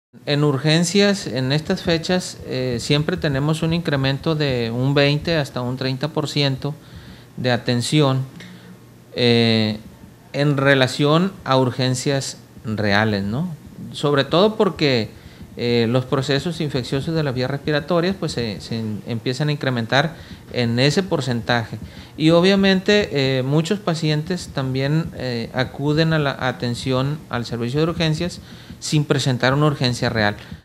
En urgencias, en estas fechas, siempre tenemos un incremento de un 20 hasta un 30% de atención en relación a urgencias reales, ¿no? Sobre todo porque los procesos infecciosos de las vías respiratorias pues se empiezan a incrementar en ese porcentaje. Y obviamente muchos pacientes también acuden a la atención al servicio de urgencias sin presentar una urgencia real.